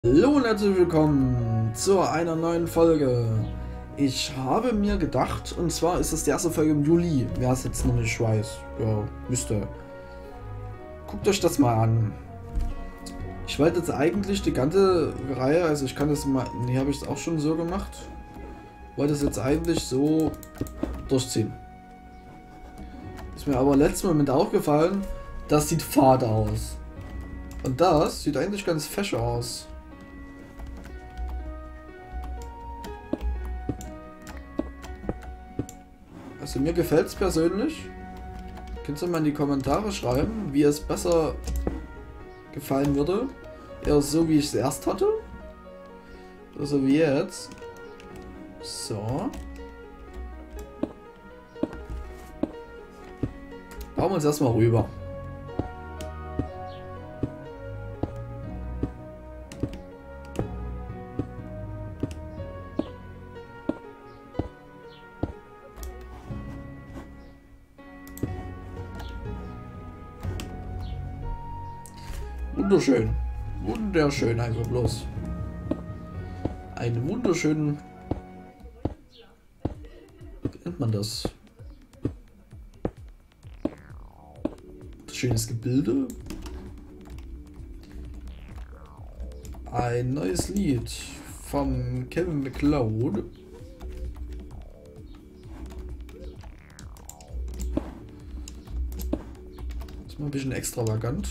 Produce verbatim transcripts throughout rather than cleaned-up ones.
Hallo und herzlich willkommen zu einer neuen Folge. Ich habe mir gedacht, und zwar ist es die erste Folge im Juli, wer es jetzt noch nicht weiß, ja, müsste. Guckt euch das mal an. Ich wollte jetzt eigentlich die ganze Reihe, also ich kann das mal, nee, habe ich es auch schon so gemacht, wollte es jetzt eigentlich so durchziehen. Ist mir aber letzten Moment aufgefallen, das sieht fad aus. Und das sieht eigentlich ganz fesch aus. Also mir gefällt es persönlich. Könnt ihr mal in die Kommentare schreiben, wie es besser gefallen würde. Eher so, wie ich es erst hatte. Oder so wie jetzt. So. Bauen wir uns erstmal rüber. Wunderschön. Wunderschön einfach bloß. Einen wunderschönen... Wie nennt man das? Schönes Gebilde. Ein neues Lied von Kevin MacLeod. Ist mal ein bisschen extravagant.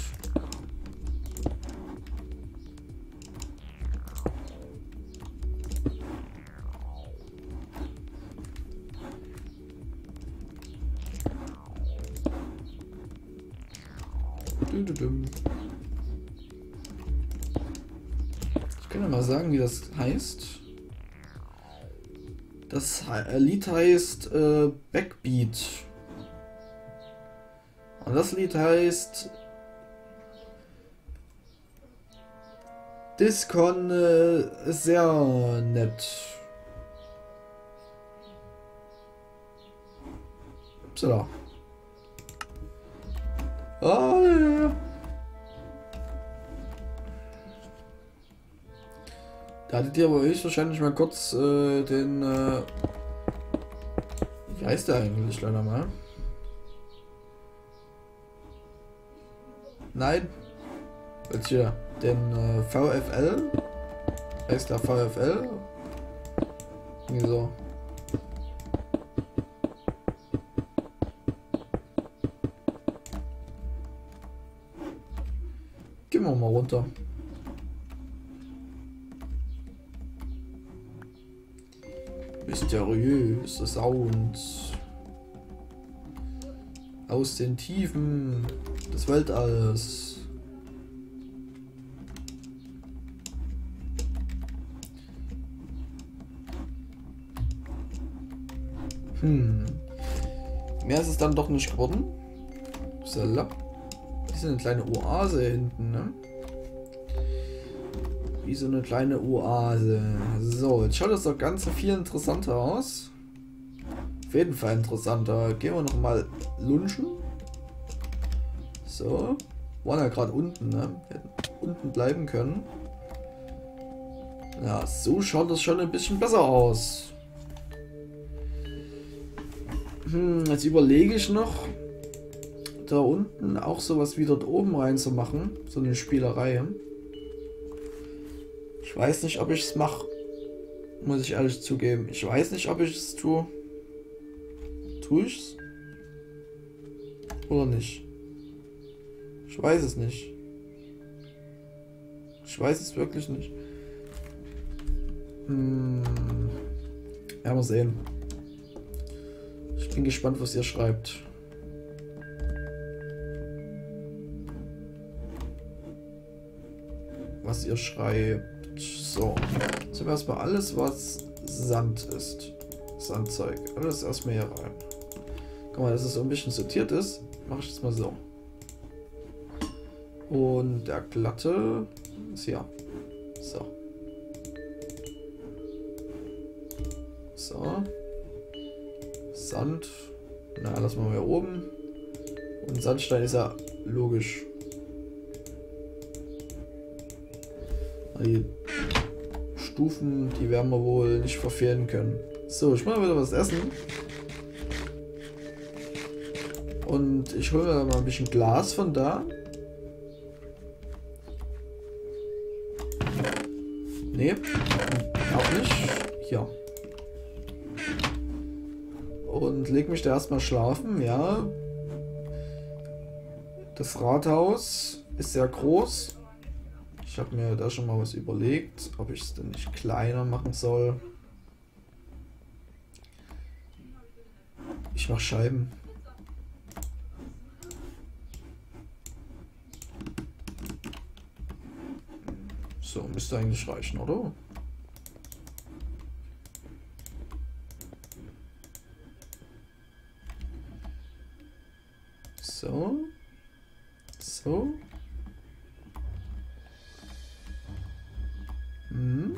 Ich kann ja mal sagen, wie das heißt. Das Lied heißt äh, Backbeat. Und das Lied heißt Discon äh, sehr nett. So. Ah, ja. Da hattet ihr aber höchstwahrscheinlich mal kurz äh, den... Äh, wie heißt der eigentlich leider mal? Nein. Jetzt hier. Den äh, V F L. Heißt der V F L? Irgendwie so. Gehen wir mal runter. Mysteriöse Sound aus den Tiefen des Weltalls. Hm. Mehr ist es dann doch nicht geworden. So, hier ist eine kleine Oase hinten, ne? Wie so eine kleine Oase. So, jetzt schaut das doch ganz viel interessanter aus. Auf jeden Fall interessanter. Gehen wir noch mal lunchen. So. Waren ja gerade unten, ne? Hätten unten bleiben können. Ja, so schaut das schon ein bisschen besser aus. Hm, jetzt überlege ich noch, da unten auch sowas wie dort oben rein zu machen. So eine Spielerei. Ich weiß nicht, ob ich es mache. Muss ich ehrlich zugeben. Ich weiß nicht, ob ich es tue. Tue ich es? Oder nicht? Ich weiß es nicht. Ich weiß es wirklich nicht. Hm. Ja, mal sehen. Ich bin gespannt, was ihr schreibt. Was ihr schreibt. So. Jetzt erstmal alles, was Sand ist. Sandzeug. Alles erstmal hier rein. Guck mal, dass es so ein bisschen sortiert ist, mache ich das mal so. Und der glatte ist hier. So. So. Sand. Na, lassen wir mal hier oben. Und Sandstein ist ja logisch. Die Stufen, die werden wir wohl nicht verfehlen können. So, ich mache wieder was essen. Und ich hole mir mal ein bisschen Glas von da. Nee, auch nicht. Hier. Und leg mich da erstmal schlafen, ja. Das Rathaus ist sehr groß. Ich habe mir da schon mal was überlegt, ob ich es denn nicht kleiner machen soll. Ich mache Scheiben. So, müsste eigentlich reichen, oder? So. So. Hm.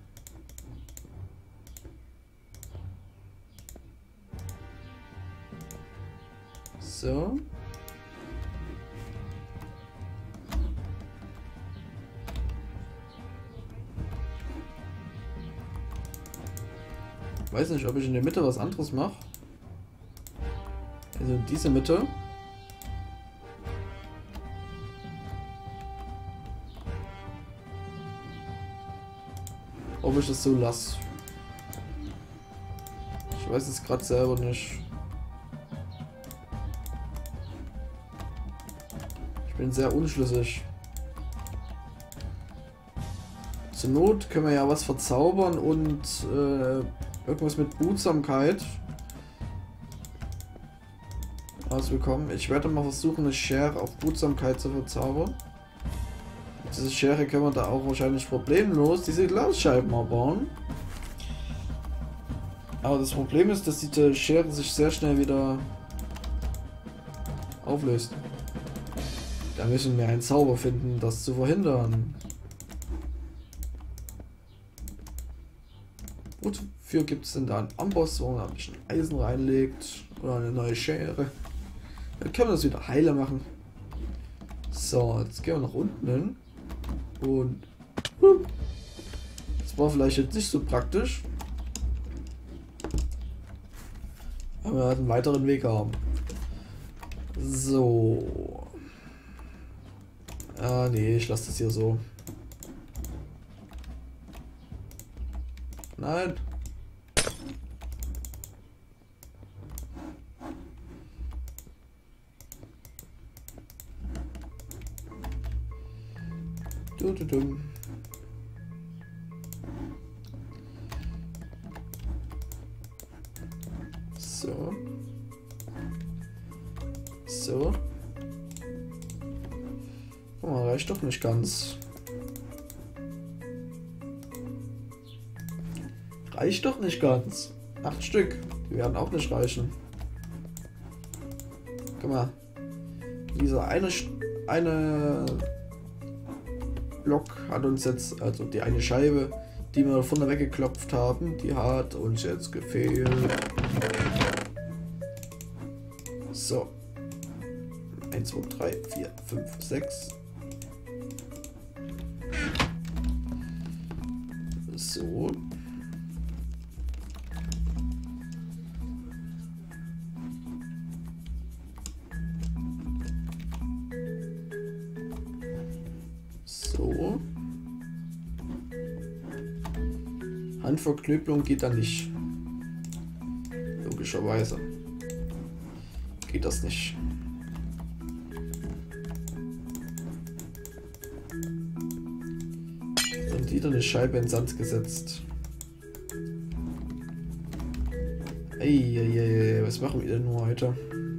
So. Weiß nicht, ob ich in der Mitte was anderes mache. Also diese Mitte. Ob ich das so lasse. Ich weiß es gerade selber nicht. Ich bin sehr unschlüssig. Zur Not können wir ja was verzaubern und äh, irgendwas mit Behutsamkeit rausbekommen. Ich werde mal versuchen, eine Schere auf Behutsamkeit zu verzaubern. Diese Schere können wir da auch wahrscheinlich problemlos diese Glasscheiben bauen. Aber das Problem ist, dass diese Schere sich sehr schnell wieder auflöst. Da müssen wir einen Zauber finden, das zu verhindern. Wofür gibt es denn da einen Amboss, wo man ein bisschen Eisen reinlegt oder eine neue Schere? Dann können wir das wieder heile machen. So, jetzt gehen wir nach unten hin. Und das war vielleicht jetzt nicht so praktisch. Aber wir werden einen weiteren Weg haben. So. Ah, nee, ich lasse das hier so. Nein. Du, du, du. So. So. Oh, reicht doch nicht ganz. Reicht doch nicht ganz. Acht Stück. Die werden auch nicht reichen. Guck mal. Dieser eine, eine Block hat uns jetzt, also die eine Scheibe, die wir vorne weggeklopft haben, die hat uns jetzt gefehlt. So. eins, zwei, drei, vier, fünf, sechs. So. So. Handverknüpplung geht da nicht. Logischerweise. Geht das nicht. Und wieder eine Scheibe in Sand gesetzt. Eieiei, was machen wir denn nur heute?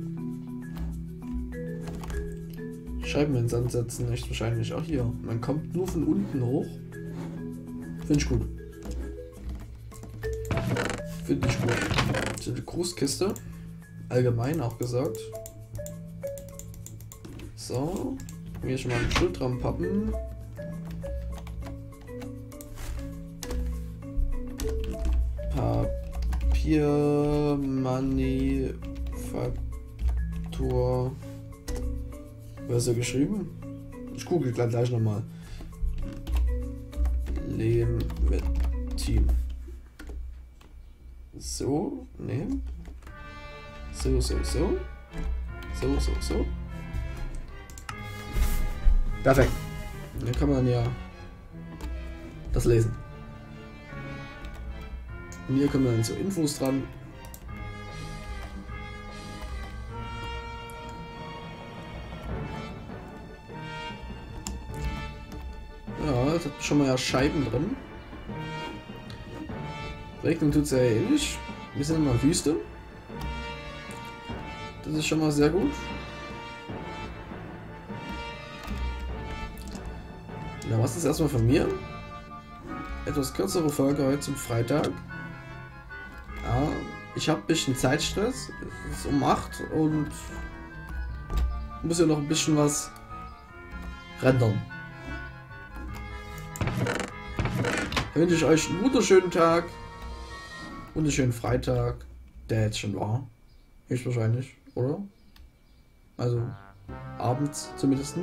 Scheiben in den Sand setzen, nicht wahrscheinlich auch hier. Man kommt nur von unten hoch. Finde ich gut. Finde ich gut. So, die Grußkiste. Allgemein auch gesagt. So. Hier schon mal ein Schild dran pappen. Papiermanufaktur. Was ist da geschrieben? Ich google gleich nochmal. Leben mit Team. So, ne. So, so, so. So, so, so. Perfekt. Dann kann man ja das lesen. Und hier kommen dann so Infos dran. Ja, das hat schon mal ja Scheiben drin. Regnung tut es ja ähnlich. Wir sind in der Wüste. Das ist schon mal sehr gut. Na, was ist erstmal von mir? Etwas kürzere Folge heute zum Freitag. Ja, ich habe ein bisschen Zeitstress. Es ist um acht und muss ja noch ein bisschen was rendern. Dann wünsche ich euch einen wunderschönen Tag. Wunderschönen Freitag. Der jetzt schon war. Höchstwahrscheinlich, oder? Also abends zumindest.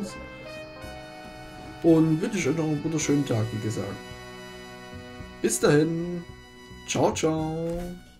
Und wünsche ich euch noch einen wunderschönen Tag, wie gesagt. Bis dahin. Ciao, ciao.